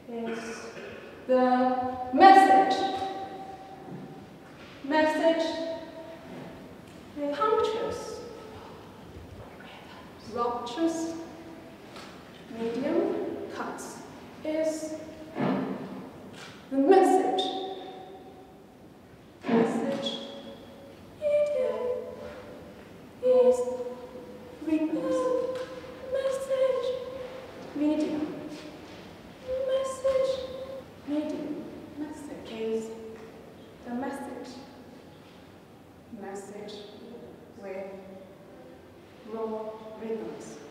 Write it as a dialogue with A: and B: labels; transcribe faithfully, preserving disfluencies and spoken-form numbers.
A: is the message. Message, punctuous, rupturous, medium, cuts, is the message. Message, medium, is weakness. Message, medium, message, medium, message is the message. Message with raw rhythms.